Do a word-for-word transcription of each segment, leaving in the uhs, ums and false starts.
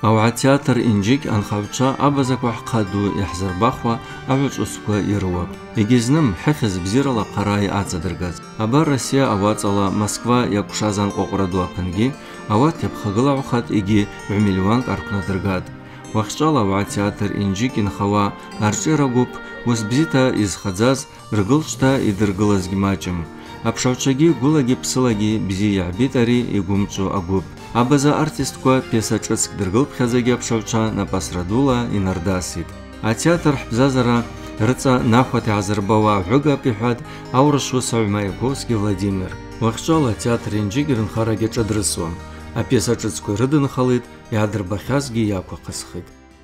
أو عتياتر إنجيك أنخوتشا أبزك وحقادو يحزر بخوا أوش أسكوا يروب يجيزنم حخز بزيرلا قراي أعتدرغاز أبار روسيا أوات على موسكوا يكشازان قوقردو أبنجي أوات يبخغلا وخات إيجي بمليون أركنا درغاد وخشالا وعتياتر إنجيك إنخوا أرشيرغوب وسبزيتا إز خزاز رغلشتا إدرغلز гимачем Апшаучаги гулаги псылаги бизи ябитари и гумчу агуб. Абаза артистко песачыцк дыргыл пхазаги апшауча на пасрадула и нардасит. А театр хбзазара рыца нахвати азарбава вюга пихад аурышу Маяковский Владимир. Вахчала театр инжигерн хараги чадрысуам. А песачыцкой рыдын халыт и адрбахазги яко касхыт.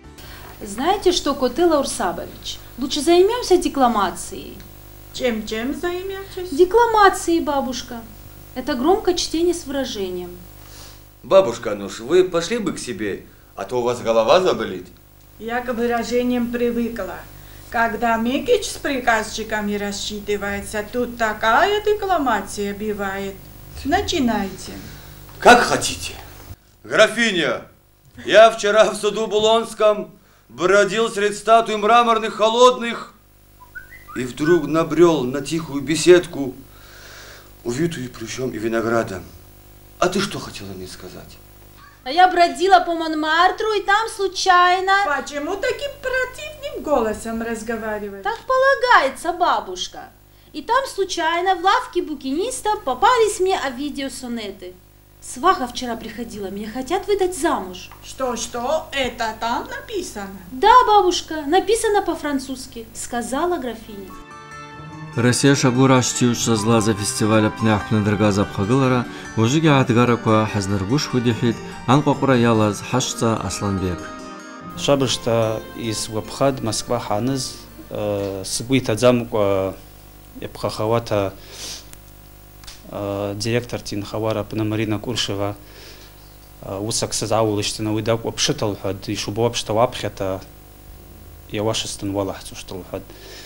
Знаете что, Котыла Урсабович, лучше займемся декламацией. Чем, чем займемся? Декламацией, бабушка. Это громкое чтение с выражением. Бабушка, ну ж, вы пошли бы к себе, а то у вас голова заболит. Я к выражениям привыкла. Когда Микич с приказчиками рассчитывается, тут такая декламация бивает. Начинайте. Как хотите. Графиня, я вчера в саду Булонском бродил среди статуй мраморных холодных и вдруг набрел на тихую беседку, увитую плющом и виноградом. А ты что хотела мне сказать? А я бродила по Монмартру, и там случайно... Почему таким противным голосом разговариваешь? Так полагается, бабушка. И там случайно в лавке букиниста попались мне Овидио-сонеты. Сваха вчера приходила, меня хотят выдать замуж. Что, что? Это там написано? Да, бабушка, написано по-французски, сказала графиня. Россия шабура штиуча зла за фестиваля пнях пнедргаза пхагылара, ужиги атгарака хазнаргуш худихит, анкокура ялаз хашца Асланбек. Шабышта из Вабхад, Москва ханыз, сгуита замка епхахавата директор Тинхавара Панамарина Куршева усак сазаулыштина уйдак обшитал хад и шубу обшитал апхета я вашестан валахцу штал хад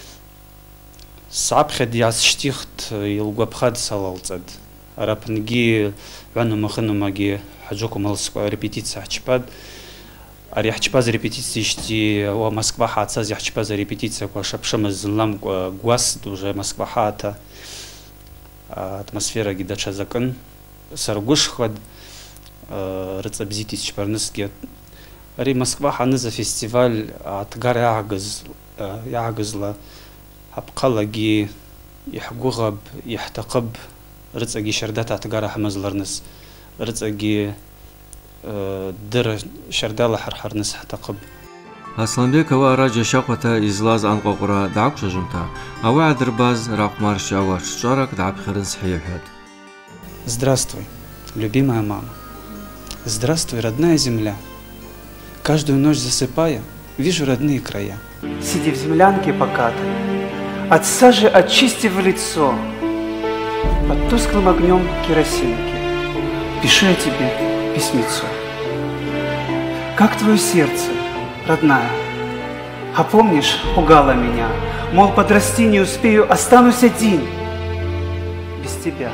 сапхед яс штихт и лгвабхад салалцад арапнги вану махану маги хаджоку малская репетиция хчпад ари хчпаз репетиции шти о Москва хаца зи хчпаз репетиция ко шапшам злам гвас уже Москва хата атмосфера гидача закон саргуш хвад рецепзитис чпарныски ари Москва ханы за фестиваль атгар ягыз ягызла апқалаги ихгугаб ихтақаб рецеги шардат атгар хамазларныс рецеги дыр шардала хархарныс хтақаб Асланбек ава раджа шақвата излаз анқоқура дағқша жумта, ава адрбаз рақмарш ава шчарак дағбхирын схиюхат. Здравствуй, любимая мама. Здравствуй, родная земля. Каждую ночь засыпая, вижу родные края. Сиди в землянке покатой, от сажи очистив лицо, под тусклым огнем керосинки, пишу я тебе письмецо. Как твое сердце, родная, а помнишь, пугала меня, мол, подрасти не успею, останусь один, без тебя.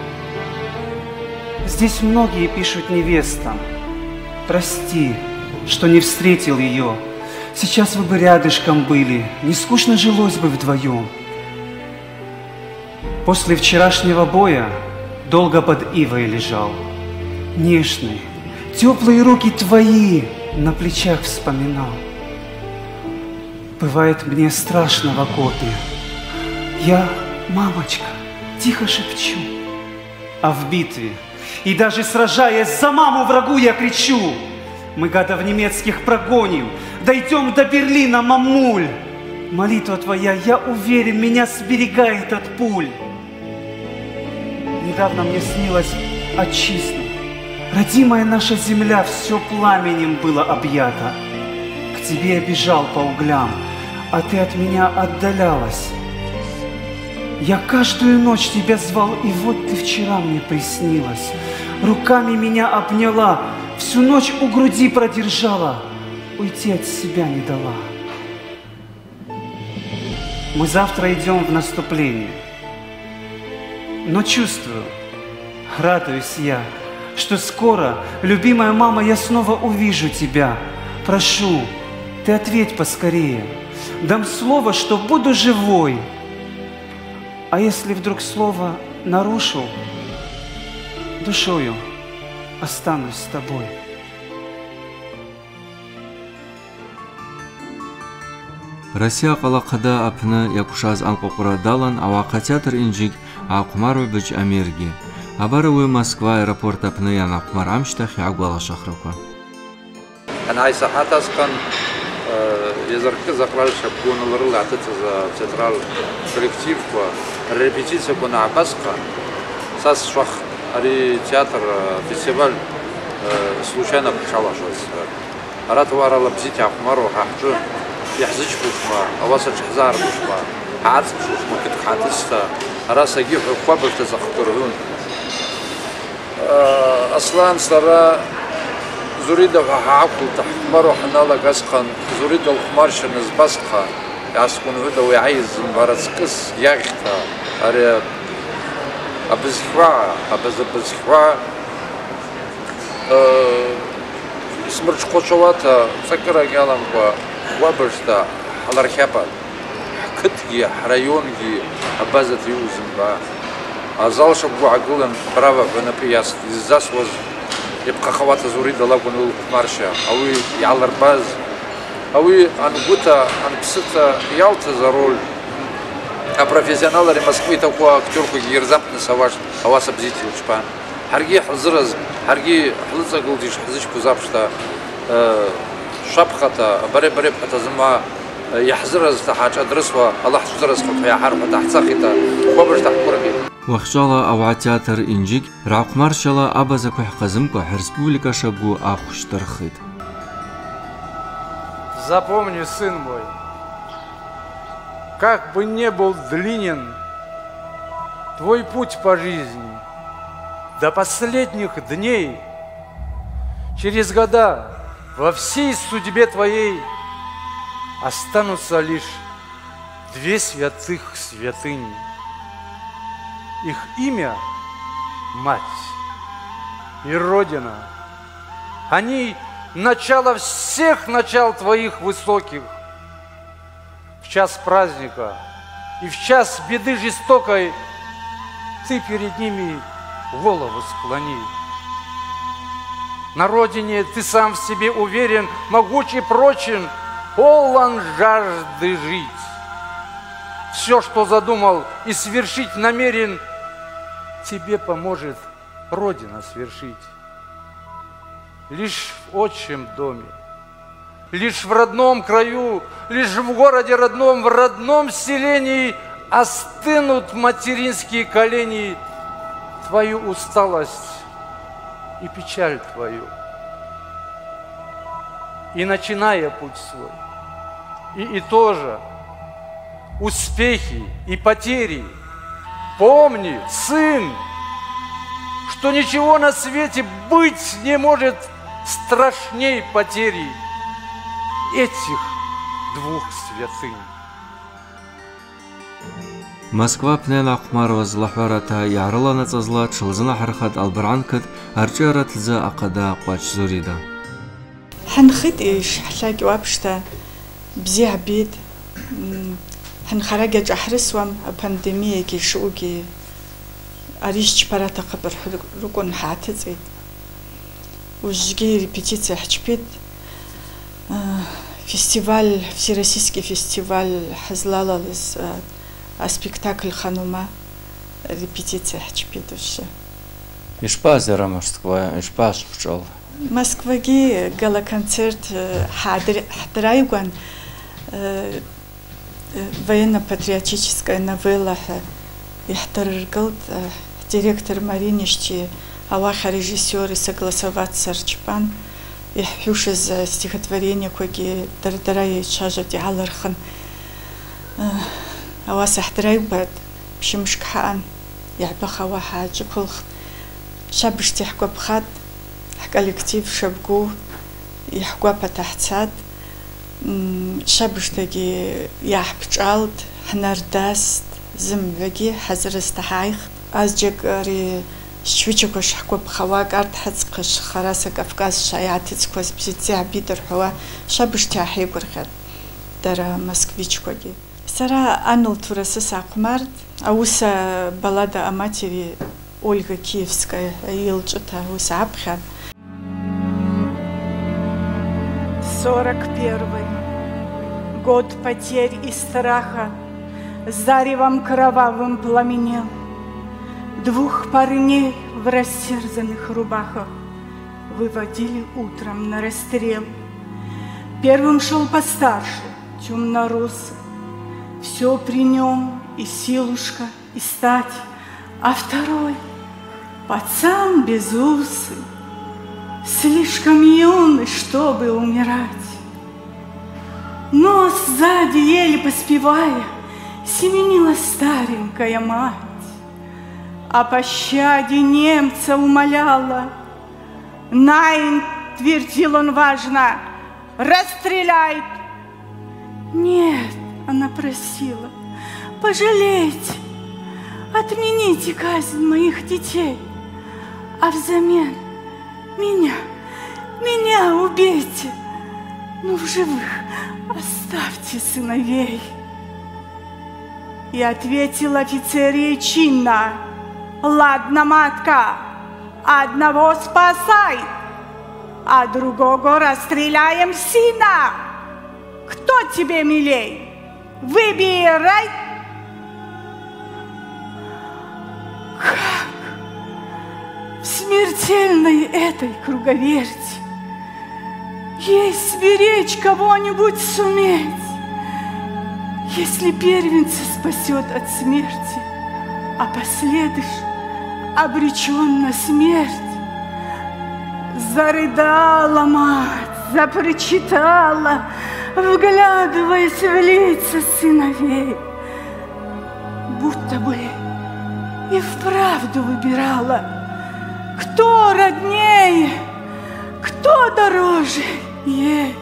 Здесь многие пишут невестам, прости, что не встретил ее, сейчас вы бы рядышком были, не скучно жилось бы вдвоем. После вчерашнего боя долго под ивой лежал, нежный, теплые руки твои на плечах вспоминал. Бывает мне страшно в окопе. Я, мамочка, тихо шепчу. А в битве, и даже сражаясь за маму врагу, я кричу. Мы гадов немецких прогоним, дойдем до Берлина, мамуль. Молитва твоя, я уверен, меня сберегает от пуль. Недавно мне снилось отчизна. Родимая наша земля все пламенем была объята. К тебе я бежал по углям, а ты от меня отдалялась. Я каждую ночь тебя звал, и вот ты вчера мне приснилась. Руками меня обняла, всю ночь у груди продержала, уйти от себя не дала. Мы завтра идем в наступление, но чувствую, радуюсь я, что скоро, любимая мама, я снова увижу тебя. Прошу, ты ответь поскорее. Дам слово, что буду живой. А если вдруг слово нарушу, душою останусь с тобой. Россия қалақыда апны якушаз анқоқыра далан авақа театр инжик ақмару бич амирги. Абаруы Москва аэропорт апны ян ақмар амштах ягуала шахраква. أنا هاي ساعات أسكن يزرك زقرال شبكون الرل عتت تترال كولكتيف وريبيتيسيا كنا عباسقة ساس شخ أري театр фестиваль случайно пришла шос. أراد ورا لبزيت عقمرو حاجو يحزج بوشما أواسط حزار بوشما عاد بوشما كنت حاتستا أراس أجيب قبل تزخطرون أصلاً صار زوريدا وحاقل تحمرو حنالا قسقن زوريدا الخمارش نزبسقها يعسكون هدا ويعيز مبارسكس يغتا أري أبزخوا أبز أبزخوا اسمرش قوشواتا سكرا قالم وابرشتا حلرخيبا كتجي حريونجي أبازت يوزن با أزالش أبو عقولن برافا بنابياس زاسوز يبقى خوات زوريدا لاقون الخمارشة أوي يعلر باز أوي أن بوتا أن بستا يالتا زارول أبروفيسيونال ري Москвы такوا актерку يرزمت نسواش أواس بزيتي وشبان هرجي حزرز هرجي حلزة قلديش حزش كوزابشتا شبختا بري بري بحتا زما يحزرز تحاج أدرسوا الله حزرز خط يا حرب تحت ساخيتا خبرش تحت كوربي وخشالا أو تياتر إنجيك راقمار شلا أبازكو حقزمكو республика шабгу ахуш тархит. Запомни, сын мой, как бы не был длинен твой путь по жизни, до последних дней, через года во всей судьбе твоей останутся лишь две святых святыни. Их имя – Мать и Родина. Они – начало всех начал твоих высоких. В час праздника и в час беды жестокой ты перед ними голову склони. На родине ты сам в себе уверен, могуч и прочен, полон жажды жить. Все, что задумал и свершить намерен, тебе поможет Родина свершить. Лишь в отчим доме, лишь в родном краю, лишь в городе родном, в родном селении остынут материнские колени, твою усталость и печаль твою. И начиная путь свой, и, и тоже успехи и потери, помни, сын, что ничего на свете быть не может страшней потери этих двух святынь. Москва пнен ақмар злахварата ярыла нацазла чылзына хархат албранкат арчарат за ақада қач зурида. حنخد إيش حلاقي وابشتا بزي عبيد حنخرج أحرس وام بانديمية كي شوكي أريش برا قبر ركون حاتزيد وجي ريبيتيция حجبيد فестиваль всероссийский фестиваль حزلالالز спектакль ханума репетиция حجبيد вообще. إشباز يا Москва إشباز пчел. Москваги гала-концерт حضرايقان военно-патриотическая новелла يحترقلت директор Мариништи Аллаха режиссеры согласоваться Арчпан يحوش из стихотворения коги дардарай чажати алархан Аллас حضرايقбад بشمشكحان يعبخوا حاجة كل شابشتي حكوا بخات коллектив шабгу يحكوا بتحتساد شابشتاجي يحبشالت حنارداست زم وجي حزر استحايخ أزجك ري شويتشكو شحكو بخواك أرد حزقش خراسة كفكاز شايعتي تكوز بجيتي بيدر هو شابش تاحي قرخر در مسكويتشكو دي سرا أنل تورسس عقمارد أوسا баллада о матери Ольга Киевская Елчата Уса Абхар. сорок первый год потерь и страха заревом кровавым пламенел. Двух парней в растерзанных рубахах выводили утром на расстрел. Первым шел постарше, темноросый, все при нем и силушка, и стать, а второй пацан безусый, слишком юный, чтобы умирать. Но сзади, еле поспевая, семенила старенькая мать. О пощаде немца умоляла. «Найн!» — твердил он важно, «расстреляй!» «Нет!» — она просила, «пожалейте, отмените казнь моих детей, а взамен меня, меня убейте, но в живых оставьте сыновей». И ответил офицер ей чинно: «Ладно, матка, одного спасай, а другого расстреляем сына. Кто тебе милей? Выбирай!» Как в смертельной этой круговерти ей сберечь кого-нибудь суметь, если первенца спасет от смерти, а последуешь обречен на смерть? Зарыдала мать, запрочитала, вглядываясь в лица сыновей, будто бы и вправду выбирала, кто роднее, кто дороже ей.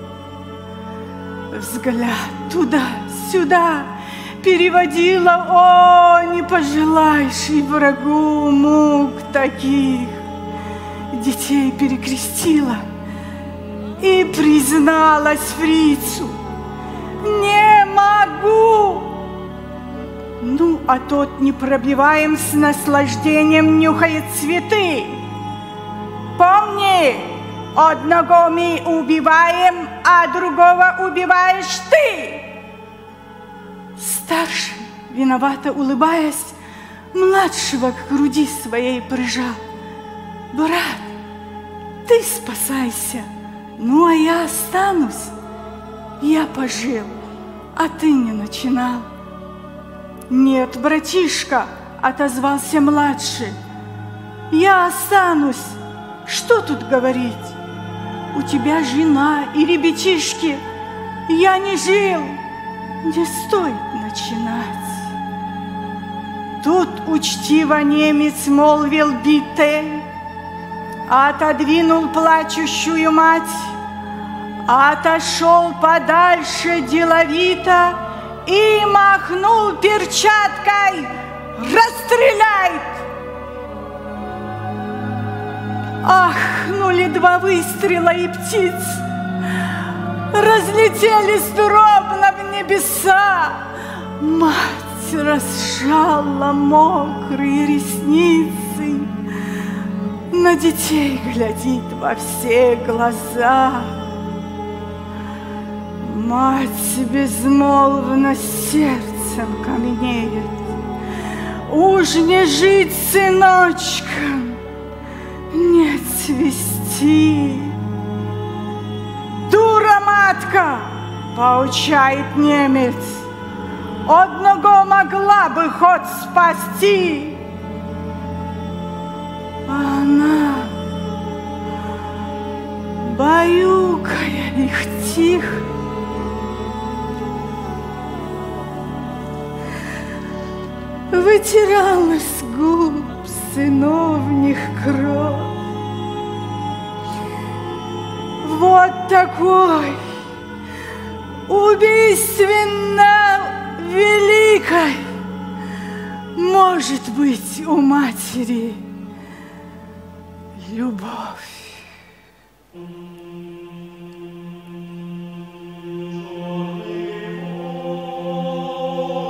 Взгляд туда-сюда переводила, о, не пожелаешь и врагу мук таких. Детей перекрестила и призналась фрицу: «Не могу!» Ну, а тот непробиваем с наслаждением нюхает цветы. «Помни, одного мы убиваем, а другого убиваешь ты!» Старший, виновато улыбаясь, младшего к груди своей прижал: «Брат, ты спасайся, ну а я останусь. Я пожил, а ты не начинал». «Нет, братишка», — отозвался младший, «я останусь. Что тут говорить? У тебя жена и ребятишки. Я не жил. Не стоит начинать». Тут учтиво немец молвил Битель, отодвинул плачущую мать, отошел подальше деловито и махнул перчаткой: «Расстреляй!» Ахнули два выстрела, и птиц разлетелись дробно в небеса. Мать разжала мокрые ресницы, на детей глядит во все глаза. Мать безмолвно сердцем каменеет: уж не жить сыночкам, не цвести. «Дура, матка!» — поучает немец, «одного могла бы хоть спасти». А она, баюкая их тихо, вытирала с губ сыновних кровь. Вот такой убийственно великой может быть у матери любовь.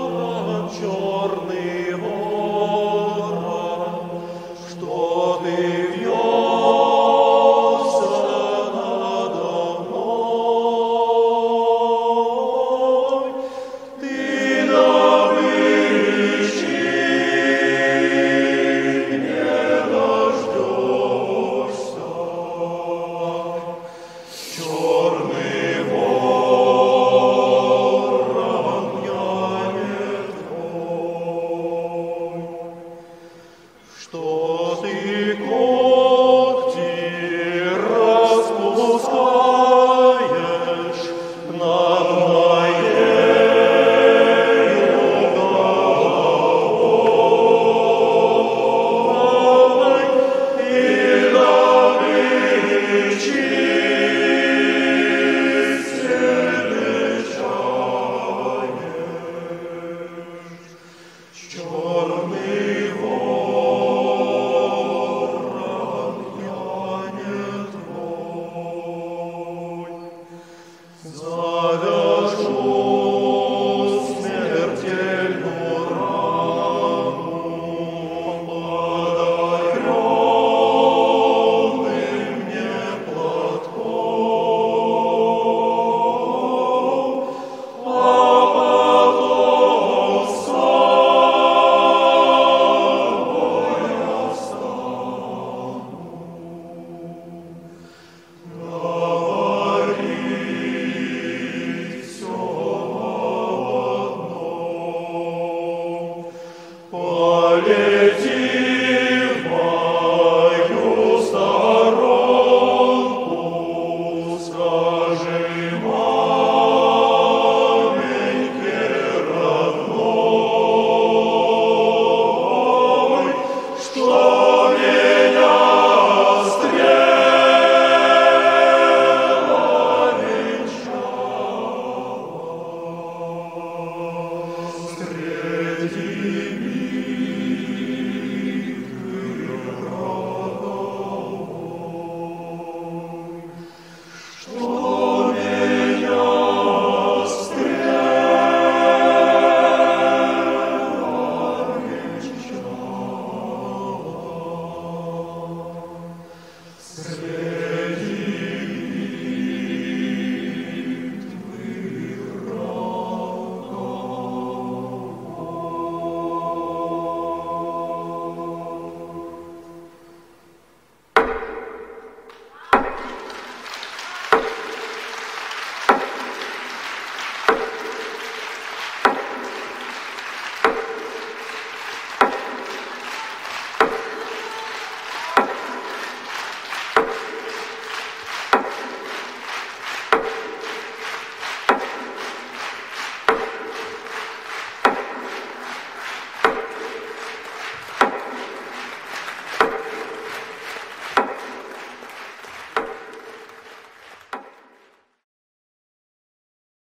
Черный город, что ты